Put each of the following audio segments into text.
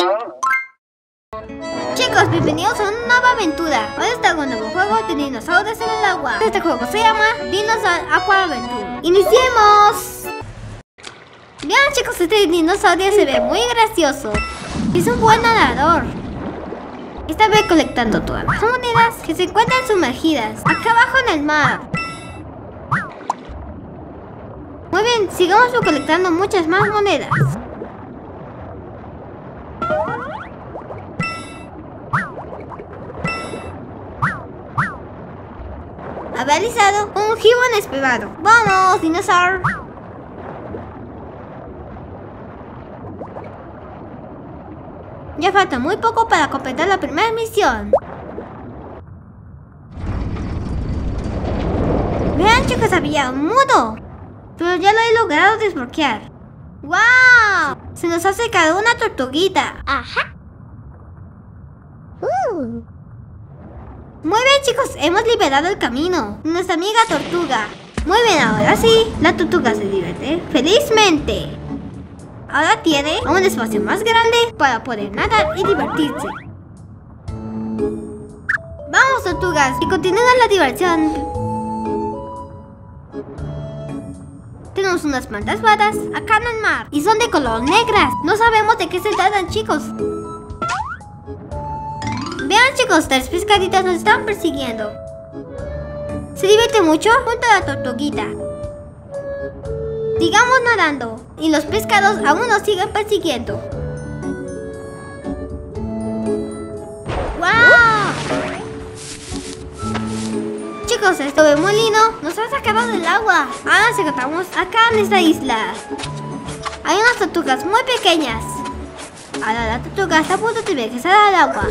Chicos, bienvenidos a una nueva aventura. Hoy está con un nuevo juego de dinosaurios en el agua. Este juego se llama Dinosaur Aqua Adventure. ¡Iniciemos! Vean chicos, este dinosaurio se ve muy gracioso. Es un buen nadador. Esta vez colectando todas las monedas que se encuentran sumergidas acá abajo en el mar. Muy bien, sigamos recolectando muchas más monedas. Ha realizado un giro inesperado. ¡Vamos, dinosaurio! Ya falta muy poco para completar la primera misión. Vean chicos, había un mudo, pero ya lo he logrado desbloquear. ¡Wow! Se nos ha acercado una tortuguita. Ajá. Muy bien chicos, hemos liberado el camino. Nuestra amiga tortuga. Muy bien, ahora sí, la tortuga se divierte felizmente. Ahora tiene un espacio más grande para poder nadar y divertirse. Vamos tortugas, y continúen la diversión. Tenemos unas plantas varas acá en el mar y son de color negras. No sabemos de qué se tratan chicos. Vean chicos, 3 pescaditas nos están persiguiendo. Se divierte mucho junto a la tortuguita. Sigamos nadando y los pescados aún nos siguen persiguiendo. ¡Wow! Chicos, esto es muy lindo. Nos ha sacado del agua. Ahora nos encontramos acá en esta isla. Hay unas tortugas muy pequeñas. Ahora la tortuga está a punto de regresar al agua.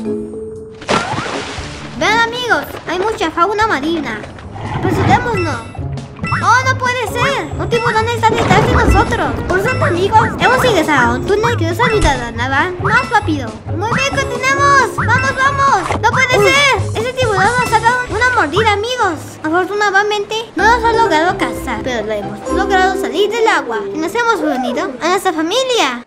Vean amigos, hay mucha fauna marina. Apresurémonos. ¡Oh, no puede ser! Un tiburón está detrás de nosotros. Por suerte amigos, hemos ingresado a un túnel que nos ayudará a nadar más rápido. Muy bien, continuemos. ¡Vamos, vamos! ¡No puede ser! Ese tiburón nos ha dado una mordida amigos. Afortunadamente no nos ha logrado cazar, pero lo hemos logrado salir del agua y nos hemos reunido a nuestra familia.